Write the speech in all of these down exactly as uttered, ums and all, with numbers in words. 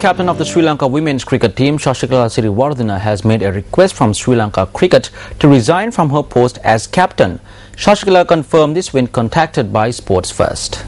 captain of the Sri Lanka women's cricket team, Sashikala Siriwardena, has made a request from Sri Lanka Cricket to resign from her post as captain. Shashikala confirmed this when contacted by Sports First.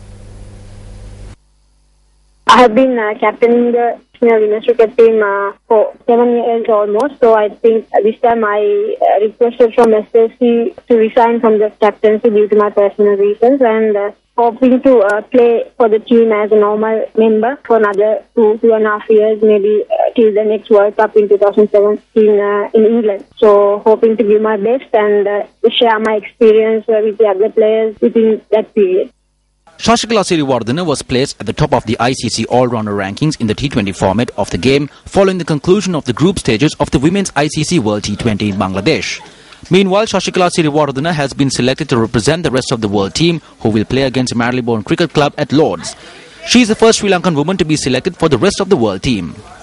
I have been uh, captaining the women's cricket team uh, for seven years almost, so I think this time I uh, requested from S S C to resign from the captaincy due to my personal reasons, and uh, hoping to uh, play for the team as a normal member for another two, two and a half years, maybe uh, till the next World Cup in two thousand seventeen uh, in England. So hoping to give my best and uh, share my experience uh, with the other players within that period. Shashikala Siriwardena was placed at the top of the I C C all-rounder rankings in the T twenty format of the game following the conclusion of the group stages of the Women's I C C World T twenty in Bangladesh. Meanwhile, Shashikala Siriwardena has been selected to represent the rest of the world team, who will play against Marylebone Cricket Club at Lords. She is the first Sri Lankan woman to be selected for the rest of the world team.